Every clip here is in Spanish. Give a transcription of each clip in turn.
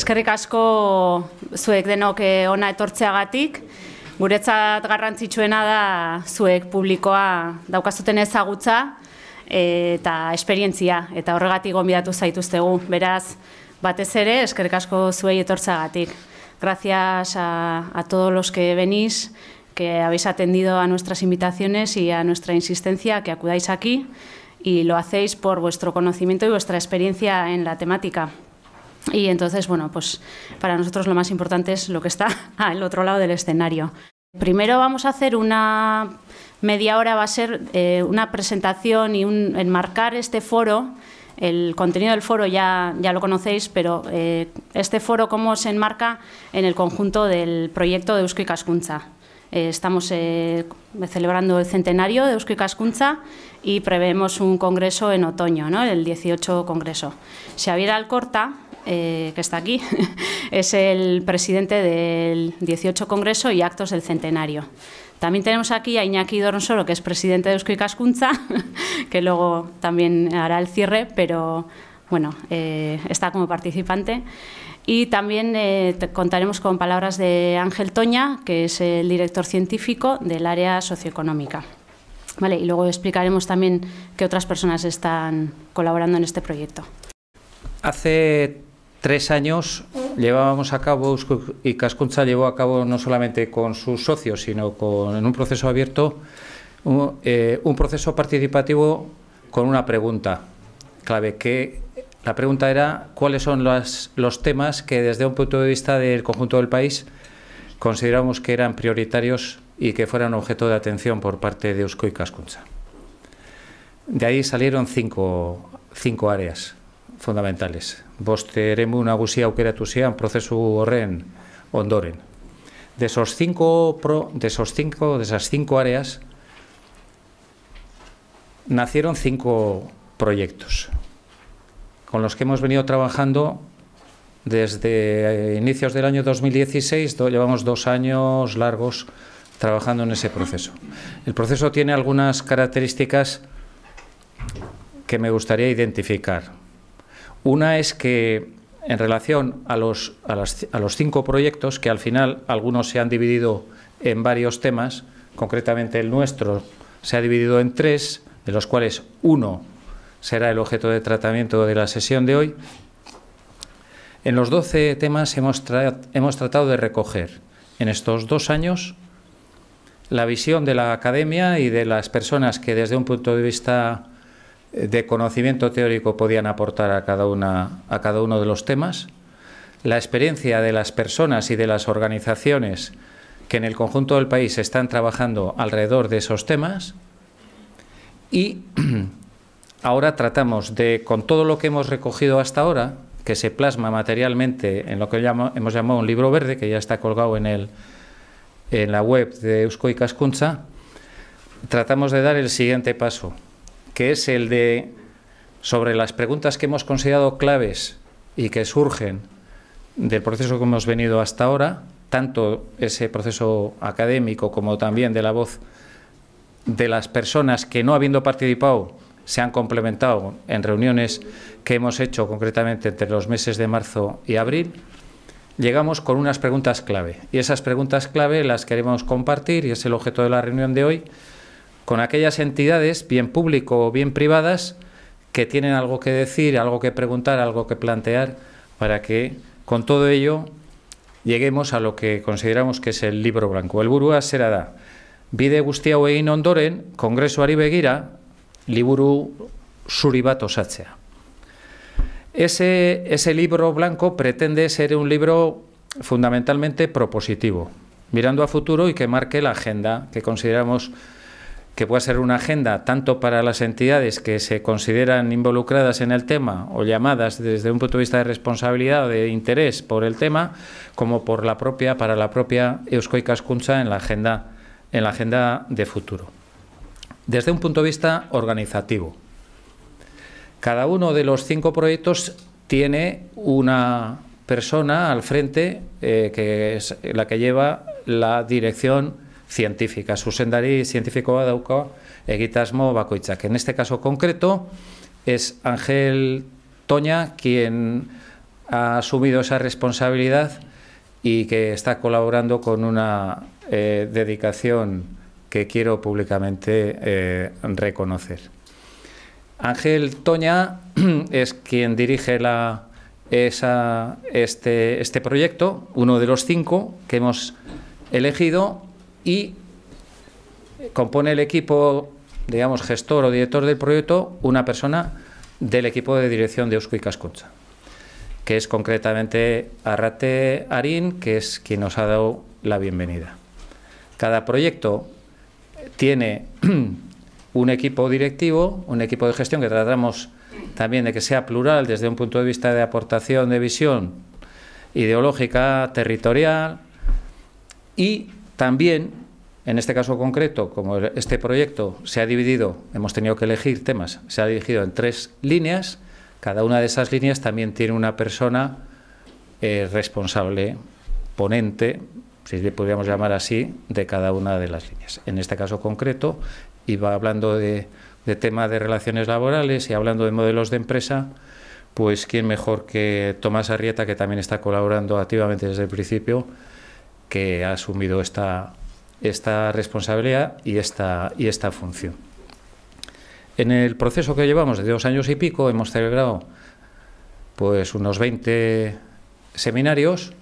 Eskerrik asko zuek denok ona etortzeagatik. Guretzat garrantzitsuena da zuek publikoa daukazuten ezagutza eta esperientzia, eta horregatik gonbidatu zaituztegu. Beraz, batez ere, eskerrik asko zuei etortzeagatik. Gracias a todos los que venís, que habéis atendido a nuestras invitaciones y a nuestra insistencia, que acudáis aquí y lo hacéis por vuestro conocimiento y vuestra experiencia en la temática. Y entonces, bueno, pues para nosotros lo más importante es lo que está al otro lado del escenario. Primero vamos a hacer una media hora, va a ser una presentación y enmarcar este foro. El contenido del foro ya lo conocéis, pero este foro cómo se enmarca en el conjunto del proyecto de Eusko Ikaskuntza. Estamos celebrando el centenario de Eusko Ikaskuntza y preveemos un congreso en otoño, ¿no? El 18 congreso. Xabier Alcorta, que está aquí, es el presidente del 18 congreso y actos del centenario. También tenemos aquí a Iñaki Doronsoro, que es presidente de Eusko Ikaskuntza, que luego también hará el cierre, pero bueno, está como participante. Y también contaremos con palabras de Ángel Toña, que es el director científico del área socioeconómica. Vale, y luego explicaremos también qué otras personas están colaborando en este proyecto. Hace 3 años llevábamos a cabo, Eusko Ikaskuntza llevó a cabo no solamente con sus socios, sino en un proceso abierto, un proceso participativo con una pregunta clave, que la pregunta era cuáles son los temas que desde un punto de vista del conjunto del país consideramos que eran prioritarios y que fueran objeto de atención por parte de Eusko Ikaskuntza. De ahí salieron cinco áreas fundamentales. Bost eremu nagusi aukeratu ziren prozesu horren ondoren. De esas cinco áreas nacieron 5 proyectos con los que hemos venido trabajando desde inicios del año 2016. Llevamos 2 años largos trabajando en ese proceso. El proceso tiene algunas características que me gustaría identificar. Una es que en relación a los 5 proyectos, que al final algunos se han dividido en varios temas, concretamente el nuestro se ha dividido en 3, de los cuales 1 será el objeto de tratamiento de la sesión de hoy. En los 12 temas hemos tratado de recoger en estos 2 años la visión de la academia y de las personas que desde un punto de vista de conocimiento teórico podían aportar a cada uno de los temas, la experiencia de las personas y de las organizaciones que en el conjunto del país están trabajando alrededor de esos temas, y ahora tratamos de, con todo lo que hemos recogido hasta ahora, que se plasma materialmente en lo que hemos llamado un libro verde, que ya está colgado en la web de Eusko Ikaskuntza, tratamos de dar el siguiente paso, que es el de, sobre las preguntas que hemos considerado claves y que surgen del proceso que hemos venido hasta ahora, tanto ese proceso académico como también de la voz de las personas que, no habiendo participado, se han complementado en reuniones que hemos hecho concretamente entre los meses de marzo y abril. Llegamos con unas preguntas clave, y esas preguntas clave las queremos compartir, y es el objeto de la reunión de hoy, con aquellas entidades, bien público o bien privadas, que tienen algo que decir, algo que preguntar, algo que plantear, para que con todo ello lleguemos a lo que consideramos que es el libro blanco. Helburua zera da, bide guzti hau egin ondoren, kongresuari begira, liburu zuri bat osatzea. Ese libro blanco pretende ser un libro fundamentalmente propositivo, mirando a futuro y que marque la agenda que consideramos que pueda ser una agenda tanto para las entidades que se consideran involucradas en el tema o llamadas desde un punto de vista de responsabilidad o de interés por el tema, como para la propia Eusko Ikaskuntza en la agenda de futuro. Desde un punto de vista organizativo, cada uno de los 5 proyectos tiene una persona al frente que es la que lleva la dirección científica, zuzendari zientifikoa dauka egitasmo bakoitzak. En este caso concreto es Ángel Toña quien ha asumido esa responsabilidad y que está colaborando con una dedicación que quiero públicamente reconocer. Ángel Toña es quien dirige este proyecto, uno de los 5 que hemos elegido, y compone el equipo, digamos, gestor o director del proyecto, una persona del equipo de dirección de Eusko Ikaskuntza, que es concretamente Arrate Arín, que es quien nos ha dado la bienvenida. Cada proyecto tiene un equipo directivo, un equipo de gestión que tratamos también de que sea plural desde un punto de vista de aportación de visión ideológica, territorial, y también, en este caso concreto, como este proyecto se ha dividido, hemos tenido que elegir temas, se ha dividido en 3 líneas, cada una de esas líneas también tiene una persona responsable, ponente, si le podríamos llamar así, de cada una de las líneas. En este caso concreto, iba hablando de tema de relaciones laborales y hablando de modelos de empresa, pues quién mejor que Tomás Arrieta, que también está colaborando activamente desde el principio, que ha asumido esta responsabilidad y esta función. En el proceso que llevamos de 2 años y pico hemos celebrado pues unos 20 seminarios,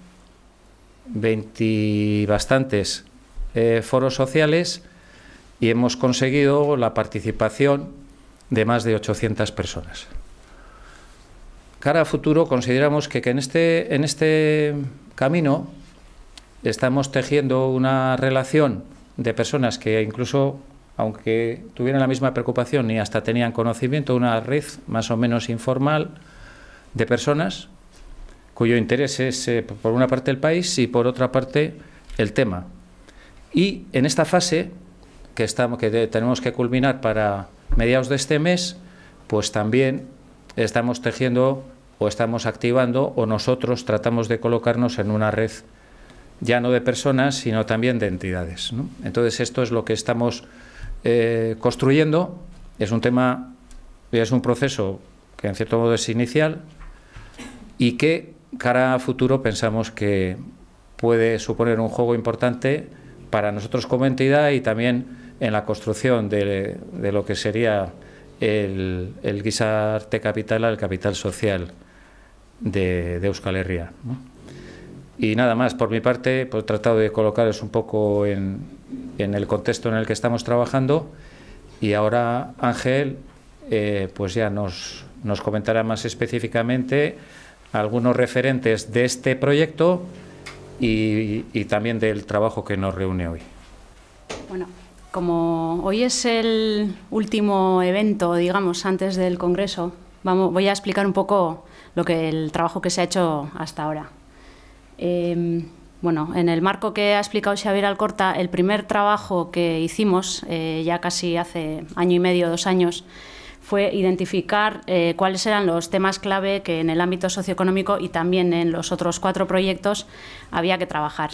20 bastantes foros sociales, y hemos conseguido la participación de más de 800 personas. Cara a futuro, consideramos que en este camino estamos tejiendo una relación de personas que incluso, aunque tuvieran la misma preocupación y hasta tenían conocimiento, una red más o menos informal de personas cuyo interés es, por una parte, el país y, por otra parte, el tema. Y en esta fase que tenemos que culminar para mediados de este mes, pues también estamos tejiendo o estamos activando, o nosotros tratamos de colocarnos en una red ya no de personas, sino también de entidades, ¿no? Entonces, esto es lo que estamos construyendo. Es un tema, es un proceso que en cierto modo es inicial y que cara a futuro pensamos que puede suponer un juego importante para nosotros como entidad y también en la construcción de lo que sería el Gizarte Kapitala, el capital social de Euskal Herria, ¿no? Y nada más, por mi parte, pues he tratado de colocaros un poco en el contexto en el que estamos trabajando, y ahora Ángel pues ya nos comentará más específicamente algunos referentes de este proyecto y también del trabajo que nos reúne hoy. Bueno, como hoy es el último evento, digamos, antes del Congreso, voy a explicar un poco el trabajo que se ha hecho hasta ahora. Bueno, en el marco que ha explicado Xabier Alcorta, el primer trabajo que hicimos, ya casi hace 1 año y medio, 2 años, fue identificar cuáles eran los temas clave que en el ámbito socioeconómico y también en los otros 4 proyectos había que trabajar.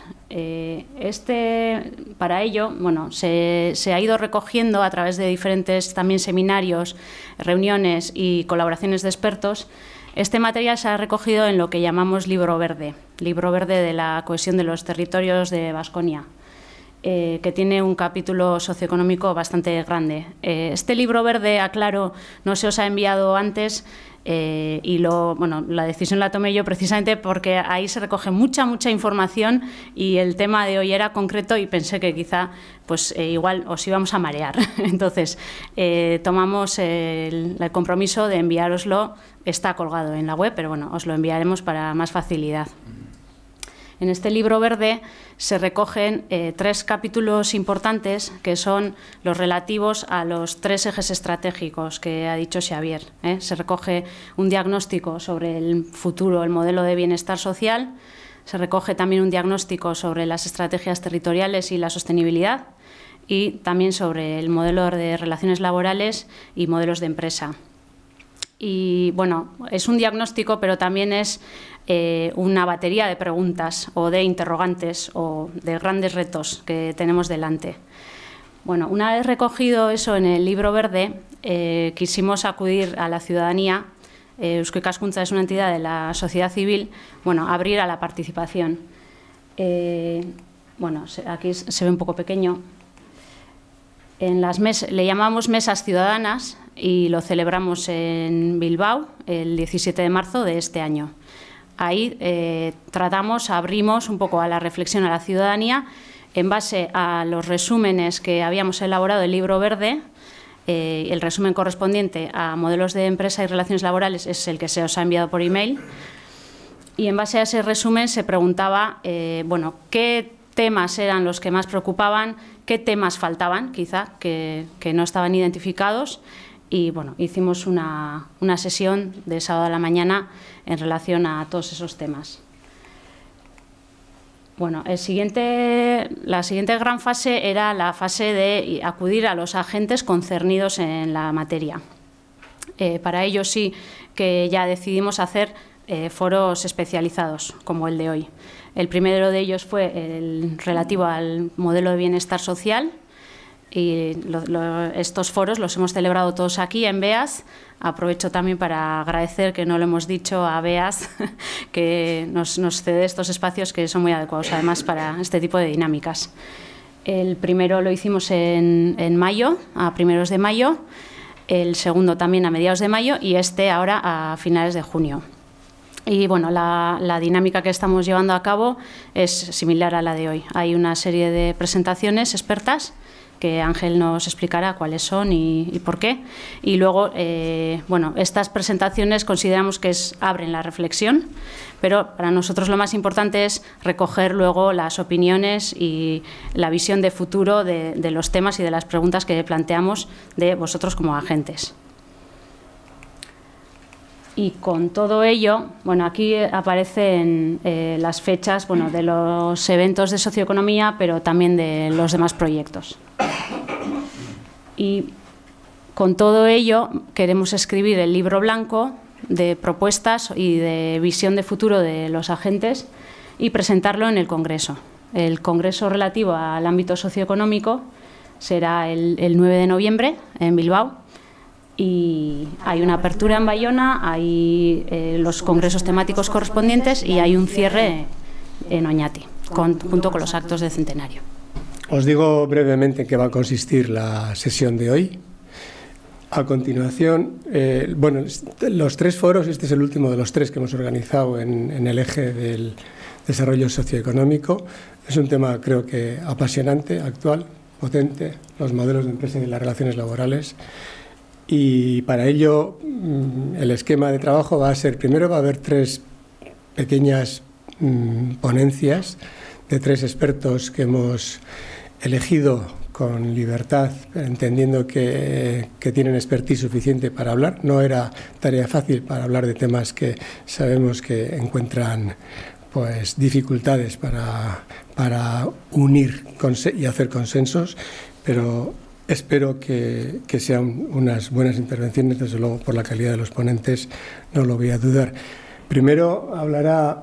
Para ello, bueno, se ha ido recogiendo a través de diferentes también seminarios, reuniones y colaboraciones de expertos. Este material se ha recogido en lo que llamamos Libro Verde de la cohesión de los territorios de Baskonia, que tiene un capítulo socioeconómico bastante grande. Este Libro Verde, aclaro, no se os ha enviado antes y la decisión la tomé yo precisamente porque ahí se recoge mucha información y el tema de hoy era concreto y pensé que quizá pues igual os íbamos a marear. Entonces tomamos el compromiso de enviároslo. Está colgado en la web, pero bueno, os lo enviaremos para más facilidad. En este Libro Verde se recogen 3 capítulos importantes que son los relativos a los 3 ejes estratégicos que ha dicho Xabier. Se recoge un diagnóstico sobre el futuro, el modelo de bienestar social, se recoge también un diagnóstico sobre las estrategias territoriales y la sostenibilidad y también sobre el modelo de relaciones laborales y modelos de empresa. Y bueno, es un diagnóstico, pero también es una batería de preguntas o de interrogantes o de grandes retos que tenemos delante. Bueno, una vez recogido eso en el Libro Verde, quisimos acudir a la ciudadanía Eusko Ikaskuntza es una entidad de la sociedad civil, bueno, abrir a la participación. Bueno, aquí se ve un poco pequeño. Le llamamos mesas ciudadanas y lo celebramos en Bilbao el 17 de marzo de este año. Ahí abrimos un poco a la reflexión a la ciudadanía en base a los resúmenes que habíamos elaborado del Libro Verde. El resumen correspondiente a modelos de empresa y relaciones laborales es el que se os ha enviado por email. Y en base a ese resumen se preguntaba, bueno, qué temas eran los que más preocupaban, qué temas faltaban, quizá, que no estaban identificados. Y bueno, hicimos una sesión de sábado a la mañana en relación a todos esos temas. Bueno, la siguiente gran fase era la fase de acudir a los agentes concernidos en la materia. Para ello sí que ya decidimos hacer foros especializados, como el de hoy. El primero de ellos fue el relativo al modelo de bienestar social, y estos foros los hemos celebrado todos aquí en BEAS. Aprovecho también para agradecer, que no lo hemos dicho, a BEAS que nos cede estos espacios que son muy adecuados además para este tipo de dinámicas. El primero lo hicimos en mayo, a primeros de mayo, el segundo también a mediados de mayo y este ahora a finales de junio. Y bueno, la dinámica que estamos llevando a cabo es similar a la de hoy. Hay una serie de presentaciones expertas que Ángel nos explicará cuáles son y por qué. Y luego, bueno, estas presentaciones consideramos que abren la reflexión, pero para nosotros lo más importante es recoger luego las opiniones y la visión de futuro de los temas y de las preguntas que planteamos de vosotros como agentes. Y con todo ello, bueno, aquí aparecen las fechas, bueno, de los eventos de socioeconomía, pero también de los demás proyectos. Y con todo ello queremos escribir el libro blanco de propuestas y de visión de futuro de los agentes y presentarlo en el Congreso. El Congreso relativo al ámbito socioeconómico será el 9 de noviembre en Bilbao. Y hay una apertura en Bayona, hay los congresos temáticos correspondientes y hay un cierre en Oñati, junto con los actos de centenario. Os digo brevemente en qué va a consistir la sesión de hoy. A continuación, bueno, los tres foros, este es el último de los tres que hemos organizado en el eje del desarrollo socioeconómico. Es un tema, creo que, apasionante, actual, potente, los modelos de empresa y las relaciones laborales. Y para ello el esquema de trabajo va a ser, primero va a haber tres pequeñas ponencias de tres expertos que hemos elegido con libertad, entendiendo que tienen expertise suficiente para hablar. No era tarea fácil para hablar de temas que sabemos que encuentran pues dificultades para unir y hacer consensos, pero espero que sean unas buenas intervenciones, desde luego por la calidad de los ponentes no lo voy a dudar. Primero hablará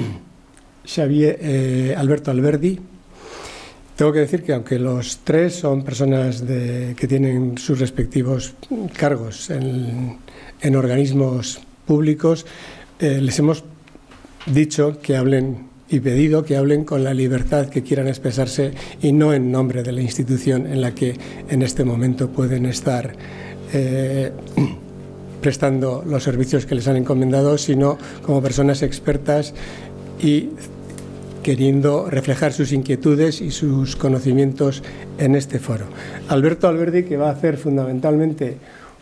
Alberto Alberdi. Tengo que decir que aunque los tres son personas que tienen sus respectivos cargos en organismos públicos, les hemos dicho que hablen y pedido que hablen con la libertad que quieran expresarse y no en nombre de la institución en la que en este momento pueden estar prestando los servicios que les han encomendado, sino como personas expertas y queriendo reflejar sus inquietudes y sus conocimientos en este foro. Alberto Alberdi, que va a hacer fundamentalmente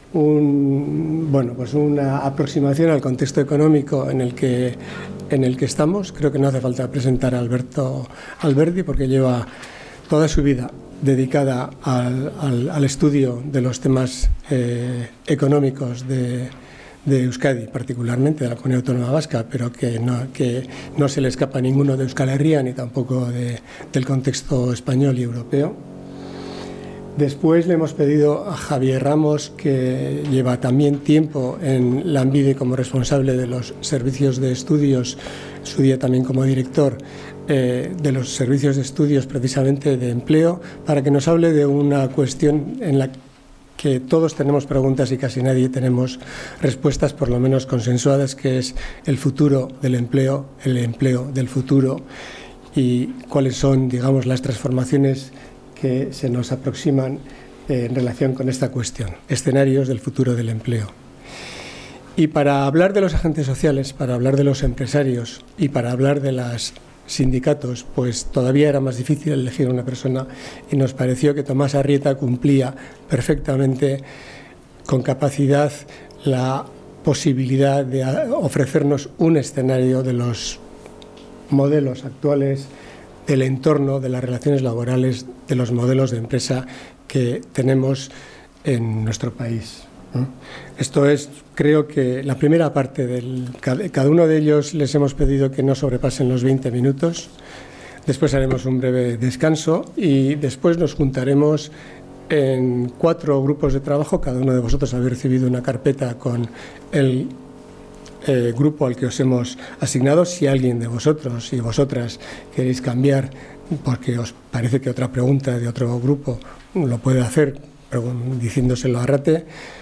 una aproximación al contexto económico en el que estamos. Creo que no hace falta presentar a Alberto Alberdi porque lleva toda su vida dedicada al estudio de los temas económicos de Euskadi, particularmente de la Comunidad Autónoma Vasca, pero que no se le escapa ninguno de Euskal Herria ni tampoco del contexto español y europeo. Después le hemos pedido a Javier Ramos, que lleva también tiempo en Lanbide como responsable de los servicios de estudios, su día también como director de los servicios de estudios precisamente de empleo, para que nos hable de una cuestión en la que todos tenemos preguntas y casi nadie tenemos respuestas por lo menos consensuadas, que es el futuro del empleo, el empleo del futuro y cuáles son, digamos, las transformaciones que se nos aproximan en relación con esta cuestión, escenarios del futuro del empleo. Y para hablar de los agentes sociales, para hablar de los empresarios y para hablar de los sindicatos, pues todavía era más difícil elegir una persona y nos pareció que Tomás Arrieta cumplía perfectamente con capacidad la posibilidad de ofrecernos un escenario de los modelos actuales, del entorno, de las relaciones laborales, de los modelos de empresa que tenemos en nuestro país. Esto es, creo que la primera parte cada uno de ellos les hemos pedido que no sobrepasen los 20 minutos. Después haremos un breve descanso y después nos juntaremos en 4 grupos de trabajo. Cada uno de vosotros habéis recibido una carpeta con el grupo al que os hemos asignado. Si alguien de vosotros y vosotras queréis cambiar porque os parece que otra pregunta de otro grupo lo puede hacer diciéndoselo a Rate.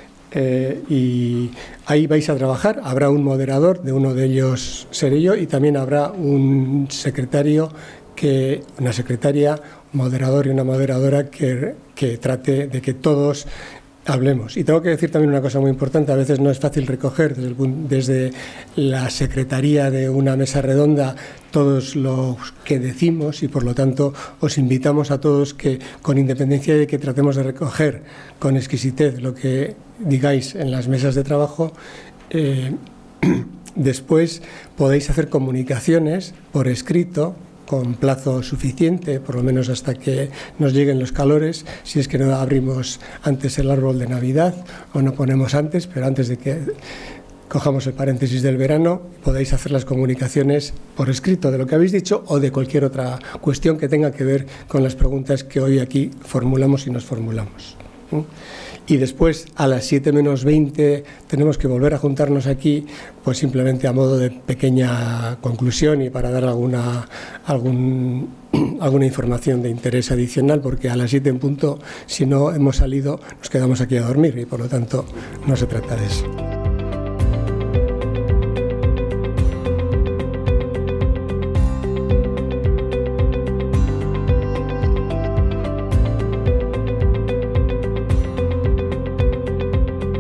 Y ahí vais a trabajar, habrá un moderador, de uno de ellos seré yo, y también habrá un secretario, una secretaria, un moderador y una moderadora que trate de que todos hablemos. Y tengo que decir también una cosa muy importante: a veces no es fácil recoger desde la secretaría de una mesa redonda todos los que decimos, y por lo tanto os invitamos a todos que, con independencia de que tratemos de recoger con exquisitez lo que digáis en las mesas de trabajo, después podéis hacer comunicaciones por escrito con plazo suficiente, por lo menos hasta que nos lleguen los calores, si es que no abrimos antes el árbol de Navidad o no ponemos antes, pero antes de que cojamos el paréntesis del verano, podéis hacer las comunicaciones por escrito de lo que habéis dicho o de cualquier otra cuestión que tenga que ver con las preguntas que hoy aquí formulamos y nos formulamos. Y después, a las 7 menos 20, tenemos que volver a juntarnos aquí, pues simplemente a modo de pequeña conclusión y para dar alguna información de interés adicional, porque a las 7 en punto, si no hemos salido, nos quedamos aquí a dormir y por lo tanto no se trata de eso.